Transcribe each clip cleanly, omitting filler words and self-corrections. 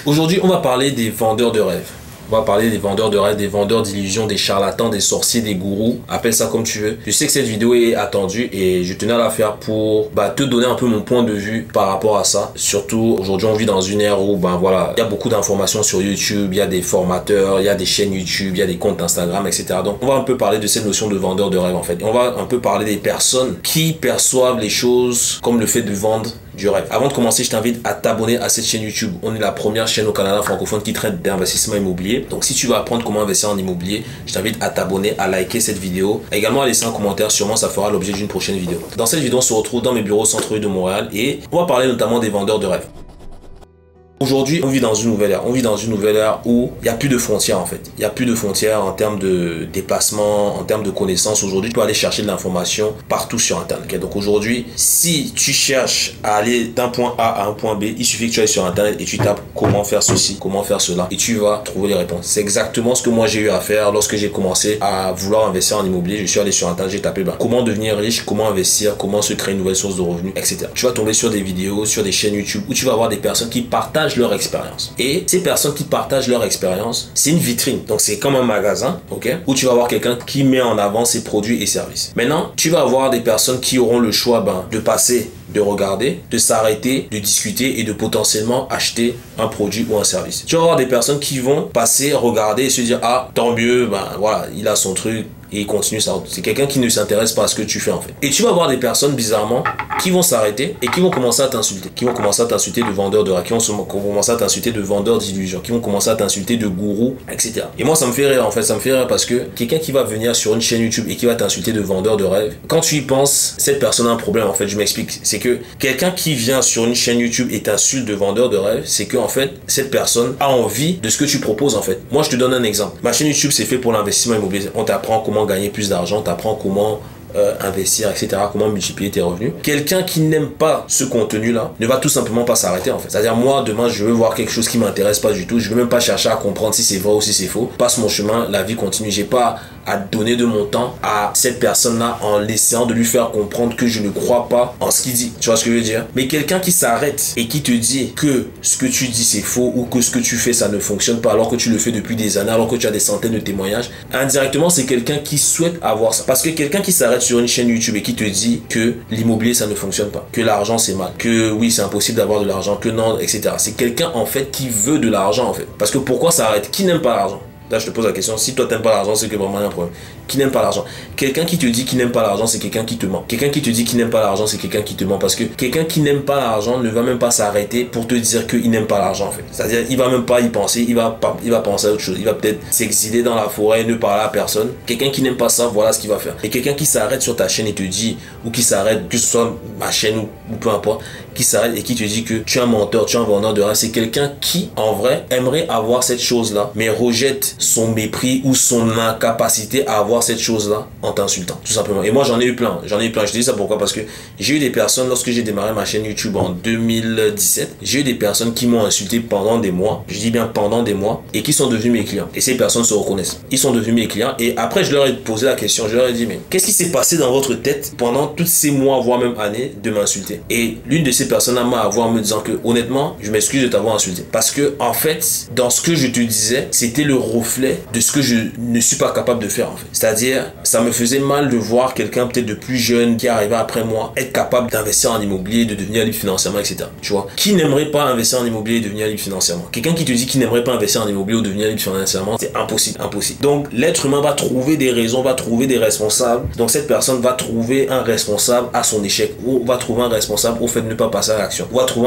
Aujourd'hui, on va parler des vendeurs de rêves. On va parler des vendeurs de rêves, des vendeurs d'illusions, des charlatans, des sorciers, des gourous. Appelle ça comme tu veux. Je sais que cette vidéo est attendue et je tenais à la faire pour te donner un peu mon point de vue par rapport à ça. Surtout, aujourd'hui, on vit dans une ère où, il y a beaucoup d'informations sur YouTube, il y a des formateurs, il y a des chaînes YouTube, il y a des comptes Instagram, etc. Donc, on va un peu parler de cette notion de vendeur de rêve, en fait. Et on va un peu parler des personnes qui perçoivent les choses comme le fait de vendre du rêve. Avant de commencer, je t'invite à t'abonner à cette chaîne YouTube. On est la première chaîne au Canada francophone qui traite d'investissement immobilier. Donc si tu veux apprendre comment investir en immobilier, je t'invite à t'abonner, à liker cette vidéo, également à laisser un commentaire. Sûrement ça fera l'objet d'une prochaine vidéo. Dans cette vidéo, on se retrouve dans mes bureaux centre-ville de Montréal et on va parler notamment des vendeurs de rêve. Aujourd'hui, on vit dans une nouvelle ère. On vit dans une nouvelle ère où il n'y a plus de frontières en fait. Il n'y a plus de frontières en termes de déplacement, en termes de connaissances. Aujourd'hui, tu peux aller chercher de l'information partout sur Internet. Okay? Donc aujourd'hui, si tu cherches à aller d'un point A à un point B, il suffit que tu ailles sur Internet et tu tapes comment faire ceci, comment faire cela et tu vas trouver les réponses. C'est exactement ce que moi j'ai eu à faire lorsque j'ai commencé à vouloir investir en immobilier. Je suis allé sur Internet, j'ai tapé comment devenir riche, comment investir, comment se créer une nouvelle source de revenus, etc. Tu vas tomber sur des vidéos, sur des chaînes YouTube où tu vas avoir des personnes qui partagent leur expérience. Et ces personnes qui partagent leur expérience, c'est une vitrine. Donc c'est comme un magasin, ok, où tu vas avoir quelqu'un qui met en avant ses produits et services. Maintenant, tu vas avoir des personnes qui auront le choix de passer, de regarder, de s'arrêter, de discuter et de potentiellement acheter un produit ou un service. Tu vas avoir des personnes qui vont passer, regarder et se dire ah tant mieux, voilà, il a son truc. Et il continue ça. C'est quelqu'un qui ne s'intéresse pas à ce que tu fais en fait. Et tu vas avoir des personnes bizarrement qui vont s'arrêter et qui vont commencer à t'insulter. Qui vont commencer à t'insulter de vendeurs de rêves, qui vont commencer à t'insulter de vendeurs d'illusions, qui vont commencer à t'insulter de gourous, etc. Et moi ça me fait rire en fait. Ça me fait rire parce que quelqu'un qui va venir sur une chaîne YouTube et qui va t'insulter de vendeurs de rêves, quand tu y penses, cette personne a un problème en fait. Je m'explique. C'est que quelqu'un qui vient sur une chaîne YouTube et t'insulte de vendeurs de rêves, c'est que en fait cette personne a envie de ce que tu proposes en fait. Moi je te donne un exemple. Ma chaîne YouTube c'est fait pour l'investissement immobilier. On t'apprend comment gagner plus d'argent, t'apprends comment investir, etc., comment multiplier tes revenus. Quelqu'un qui n'aime pas ce contenu-là ne va tout simplement pas s'arrêter en fait. C'est-à-dire moi, demain, je veux voir quelque chose qui m'intéresse pas du tout. Je veux même pas chercher à comprendre si c'est vrai ou si c'est faux. Passe mon chemin, la vie continue. J'ai pas à donner de mon temps à cette personne-là en essayant de lui faire comprendre que je ne crois pas en ce qu'il dit. Tu vois ce que je veux dire? Mais quelqu'un qui s'arrête et qui te dit que ce que tu dis c'est faux ou que ce que tu fais ça ne fonctionne pas alors que tu le fais depuis des années, alors que tu as des centaines de témoignages, indirectement c'est quelqu'un qui souhaite avoir ça. Parce que quelqu'un qui s'arrête sur une chaîne YouTube et qui te dit que l'immobilier ça ne fonctionne pas, que l'argent c'est mal, que oui c'est impossible d'avoir de l'argent, que non, etc. C'est quelqu'un en fait qui veut de l'argent en fait. Parce que pourquoi s'arrête? Qui n'aime pas l'argent? Là, je te pose la question, si toi t'aimes pas l'argent, c'est que vraiment il y a un problème. Qui n'aime pas l'argent? Quelqu'un qui te dit qu'il n'aime pas l'argent, c'est quelqu'un qui te ment. Quelqu'un qui te dit qu'il n'aime pas l'argent, c'est quelqu'un qui te ment. Parce que quelqu'un qui n'aime pas l'argent ne va même pas s'arrêter pour te dire qu'il n'aime pas l'argent en fait. C'est-à-dire, il va même pas y penser, il va penser à autre chose. Il va peut-être s'exiler dans la forêt et ne parler à personne. Quelqu'un qui n'aime pas ça, voilà ce qu'il va faire. Et quelqu'un qui s'arrête sur ta chaîne et te dit, ou qui s'arrête, que ce soit ma chaîne ou peu importe, qui s'arrête et qui te dit que tu es un menteur, tu es un vendeur de rêve, c'est quelqu'un qui, en vrai, aimerait avoir cette chose-là, mais rejette son mépris ou son incapacité à avoir cette chose-là en t'insultant, tout simplement. Et moi, j'en ai eu plein. Je dis ça pourquoi? Parce que j'ai eu des personnes, lorsque j'ai démarré ma chaîne YouTube en 2017, j'ai eu des personnes qui m'ont insulté pendant des mois, je dis bien pendant des mois, et qui sont devenus mes clients. Et ces personnes se reconnaissent. Ils sont devenus mes clients, et après, je leur ai posé la question, je leur ai dit, mais qu'est-ce qui s'est passé dans votre tête pendant tous ces mois, voire même années, de m'insulter? Et l'une de ces personnes-là m'a avoué en me disant que, honnêtement, je m'excuse de t'avoir insulté. Parce que, en fait, dans ce que je te disais, c'était le reflet de ce que je ne suis pas capable de faire, en fait. C'est-à-dire, ça me faisait mal de voir quelqu'un peut-être de plus jeune qui arrivait après moi être capable d'investir en immobilier, de devenir libre financièrement, etc. Tu vois, qui n'aimerait pas investir en immobilier et devenir libre financièrement? Quelqu'un qui te dit qu'il n'aimerait pas investir en immobilier ou devenir libre financièrement, c'est impossible, impossible. Donc l'être humain va trouver des raisons, va trouver des responsables. Donc cette personne va trouver un responsable à son échec, ou va trouver un responsable au fait de ne pas passer à l'action, ou va trouver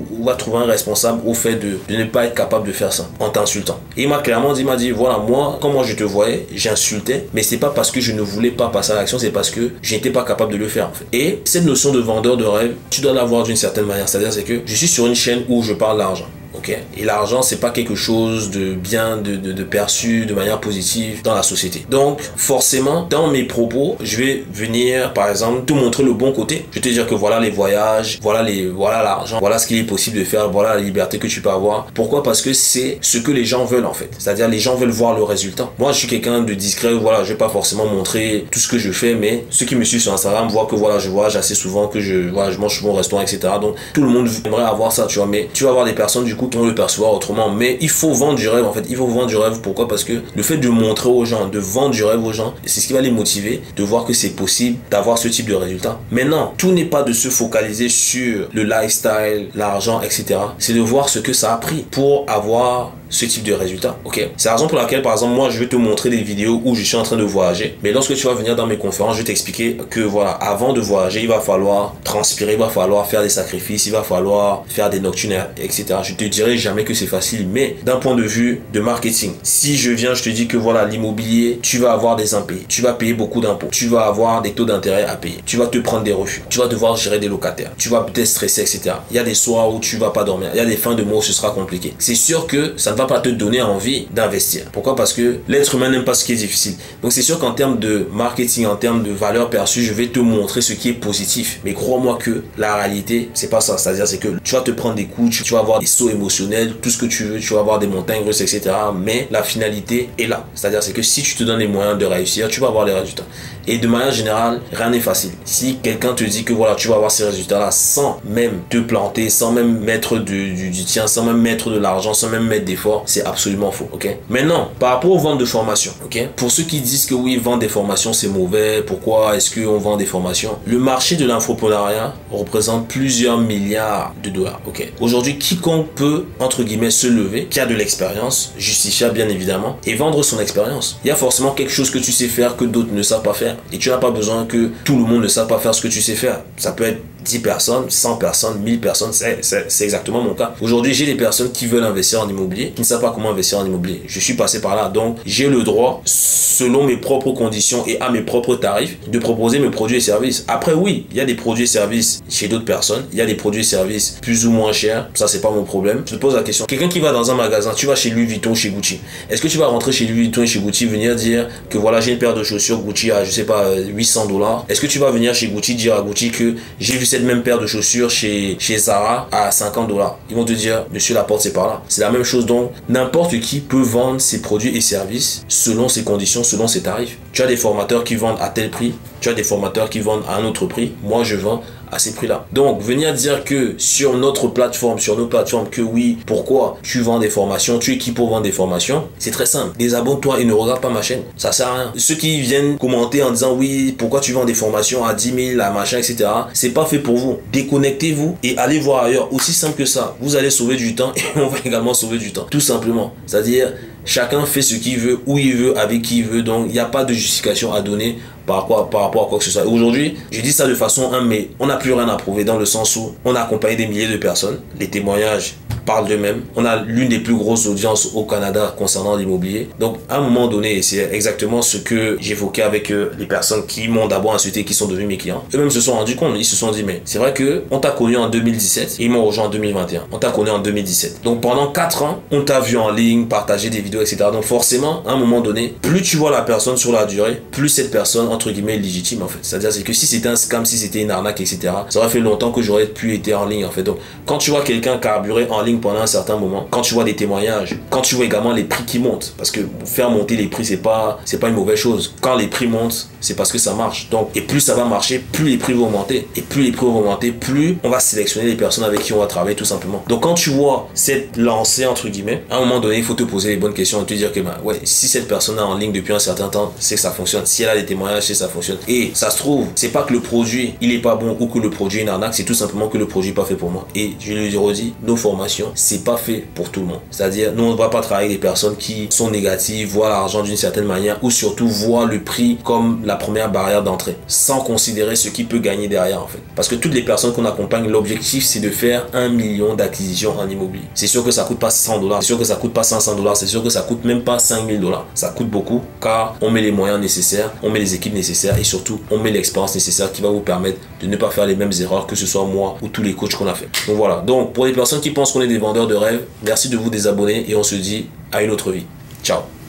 un responsable au fait de ne pas être capable de faire ça en t'insultant. Et il m'a clairement dit, voilà, moi, comment je te voyais, j'insultais, mais c'est pas parce que je ne voulais pas passer à l'action, c'est parce que je n'étais pas capable de le faire en fait. Et cette notion de vendeur de rêve, tu dois l'avoir d'une certaine manière, c'est-à-dire c'est que je suis sur une chaîne où je parle d'argent. Okay. Et l'argent, c'est pas quelque chose de bien, de perçu de manière positive dans la société. Donc, forcément, dans mes propos, je vais venir, par exemple, te montrer le bon côté. Je vais te dire que voilà les voyages, voilà l'argent, voilà ce qu'il est possible de faire, voilà la liberté que tu peux avoir. Pourquoi? Parce que c'est ce que les gens veulent en fait. C'est-à-dire, les gens veulent voir le résultat. Moi, je suis quelqu'un de discret, voilà, je vais pas forcément montrer tout ce que je fais, mais ceux qui me suivent sur Instagram voient que voilà, je voyage assez souvent, que je mange souvent au restaurant, etc. Donc, tout le monde aimerait avoir ça, tu vois. Mais tu vas avoir des personnes, du coup, écoutent vont le percevoir autrement. Mais il faut vendre du rêve en fait. Il faut vendre du rêve. Pourquoi? Parce que le fait de montrer aux gens, de vendre du rêve aux gens, c'est ce qui va les motiver de voir que c'est possible d'avoir ce type de résultat. Maintenant, tout n'est pas de se focaliser sur le lifestyle, l'argent, etc. C'est de voir ce que ça a pris pour avoir ce type de résultat, ok? C'est la raison pour laquelle, par exemple, moi, je vais te montrer des vidéos où je suis en train de voyager. Mais lorsque tu vas venir dans mes conférences, je vais t'expliquer que, voilà, avant de voyager, il va falloir transpirer, il va falloir faire des sacrifices, il va falloir faire des nocturnes, etc. Je te dirai jamais que c'est facile, mais d'un point de vue de marketing, si je viens, je te dis que, voilà, l'immobilier, tu vas avoir des impayés, tu vas payer beaucoup d'impôts, tu vas avoir des taux d'intérêt à payer, tu vas te prendre des refus, tu vas devoir gérer des locataires, tu vas peut-être stresser, etc. Il y a des soirs où tu vas pas dormir, il y a des fins de mois où ce sera compliqué. C'est sûr que ça ne va pas te donner envie d'investir. Pourquoi? Parce que l'être humain n'aime pas ce qui est difficile. Donc c'est sûr qu'en termes de marketing, en termes de valeur perçue, je vais te montrer ce qui est positif. Mais crois-moi que la réalité, c'est pas ça. C'est-à-dire c'est que tu vas te prendre des coups, tu vas avoir des sauts émotionnels, tout ce que tu veux, tu vas avoir des montagnes russes, etc. Mais la finalité est là. C'est-à-dire c'est que si tu te donnes les moyens de réussir, tu vas avoir les résultats. Et de manière générale, rien n'est facile. Si quelqu'un te dit que voilà, tu vas avoir ces résultats-là sans même te planter, sans même mettre du tien, sans même mettre de l'argent, sans même mettre d'efforts, c'est absolument faux, ok? Maintenant, par rapport aux ventes de formation, ok? Pour ceux qui disent que oui, vendre des formations, c'est mauvais, pourquoi est-ce qu'on vend des formations? Le marché de l'infoprenariat représente plusieurs milliards de dollars, ok? Aujourd'hui, quiconque peut, entre guillemets, se lever, qui a de l'expérience, justifiable bien évidemment, et vendre son expérience. Il y a forcément quelque chose que tu sais faire que d'autres ne savent pas faire. Et tu n'as pas besoin que tout le monde ne sache pas faire ce que tu sais faire. Ça peut être 10 personnes, 100 personnes, 1000 personnes, c'est exactement mon cas. Aujourd'hui, j'ai des personnes qui veulent investir en immobilier, qui ne savent pas comment investir en immobilier. Je suis passé par là, donc j'ai le droit, selon mes propres conditions et à mes propres tarifs, de proposer mes produits et services. Après, oui, il y a des produits et services chez d'autres personnes, il y a des produits et services plus ou moins chers, ça c'est pas mon problème. Je te pose la question, quelqu'un qui va dans un magasin, tu vas chez Louis Vuitton, chez Gucci, est-ce que tu vas rentrer chez Louis Vuitton et chez Gucci, venir dire que voilà, j'ai une paire de chaussures Gucci à, je sais pas, 800 $? Est-ce que tu vas venir chez Gucci dire à Gucci que j'ai vu cette même paire de chaussures chez Zara à 50 $? Ils vont te dire, monsieur, la porte c'est par là. C'est la même chose, donc n'importe qui peut vendre ses produits et services selon ses conditions, selon ses tarifs. Tu as des formateurs qui vendent à tel prix, tu as des formateurs qui vendent à un autre prix. Moi, je vends à ces prix-là. Donc, venir dire que sur notre plateforme, sur nos plateformes, que oui, pourquoi tu vends des formations, tu es qui pour vendre des formations, c'est très simple. Désabonne-toi et ne regarde pas ma chaîne. Ça sert à rien. Ceux qui viennent commenter en disant oui, pourquoi tu vends des formations à 10 000, à machin, etc. C'est pas fait pour vous. Déconnectez-vous et allez voir ailleurs. Aussi simple que ça. Vous allez sauver du temps et on va également sauver du temps. Tout simplement. C'est-à-dire, chacun fait ce qu'il veut, où il veut, avec qui il veut. Donc, il n'y a pas de justification à donner par rapport à quoi que ce soit. Aujourd'hui, je dis ça de façon humble, mais on n'a plus rien à prouver dans le sens où on a accompagné des milliers de personnes. Les témoignages parlent d'eux-mêmes. On a l'une des plus grosses audiences au Canada concernant l'immobilier. Donc, à un moment donné, c'est exactement ce que j'évoquais avec les personnes qui m'ont d'abord insulté, qui sont devenus mes clients. Eux-mêmes se sont rendus compte, ils se sont dit, mais c'est vrai que on t'a connu en 2017 et ils m'ont rejoint en 2021. On t'a connu en 2017. Donc, pendant 4 ans, on t'a vu en ligne, partager des vidéos, etc. Donc, forcément, à un moment donné, plus tu vois la personne sur la durée, plus cette personne, entre guillemets, légitime, en fait. C'est-à-dire, c'est que si c'était un scam, si c'était une arnaque, etc., ça aurait fait longtemps que j'aurais pu être en ligne, en fait. Donc, quand tu vois quelqu'un carburer en ligne pendant un certain moment, quand tu vois des témoignages, quand tu vois également les prix qui montent, parce que faire monter les prix, c'est pas une mauvaise chose. Quand les prix montent, c'est parce que ça marche. Donc, et plus ça va marcher, plus les prix vont augmenter. Et plus les prix vont augmenter, plus on va sélectionner les personnes avec qui on va travailler, tout simplement. Donc, quand tu vois cette lancée, entre guillemets, à un moment donné, il faut te poser les bonnes questions et te dire que, bah, ouais, si cette personne est en ligne depuis un certain temps, c'est que ça fonctionne. Si elle a des témoignages, c'est que ça fonctionne. Et ça se trouve, c'est pas que le produit, il est pas bon ou que le produit est une arnaque, c'est tout simplement que le produit n'est pas fait pour moi. Et je le redis, nos formations, c'est pas fait pour tout le monde. C'est-à-dire, nous, on ne va pas travailler avec des personnes qui sont négatives, voient l'argent d'une certaine manière ou surtout voient le prix comme la première barrière d'entrée, sans considérer ce qui peut gagner derrière, en fait. Parce que toutes les personnes qu'on accompagne, l'objectif, c'est de faire 1 million d'acquisitions en immobilier. C'est sûr que ça coûte pas 100 $, c'est sûr que ça coûte pas 500 $, c'est sûr que ça coûte même pas 5000 $. Ça coûte beaucoup car on met les moyens nécessaires, on met les équipes nécessaires et surtout, on met l'expérience nécessaire qui va vous permettre de ne pas faire les mêmes erreurs que ce soit moi ou tous les coachs qu'on a fait. Donc voilà. Donc, pour les personnes qui pensent qu'on est des vendeurs de rêves, merci de vous désabonner et on se dit à une autre vie. Ciao.